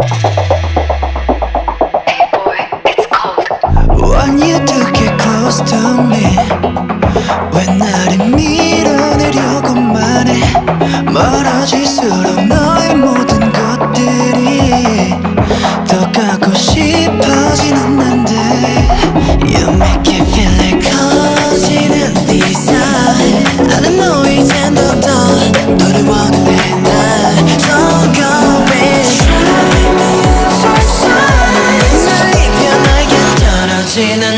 Want you to get close to me. 왜 나를 밀어내려고만 해. 멀어질수록 너의 모든 것들이 더 갖고 싶어지는 난데. You make it feel like 커지는 desire. I don't know 이젠 더더 너를 원해 난. So go with try me so sorry. 날 입혀 나에게 떨어지는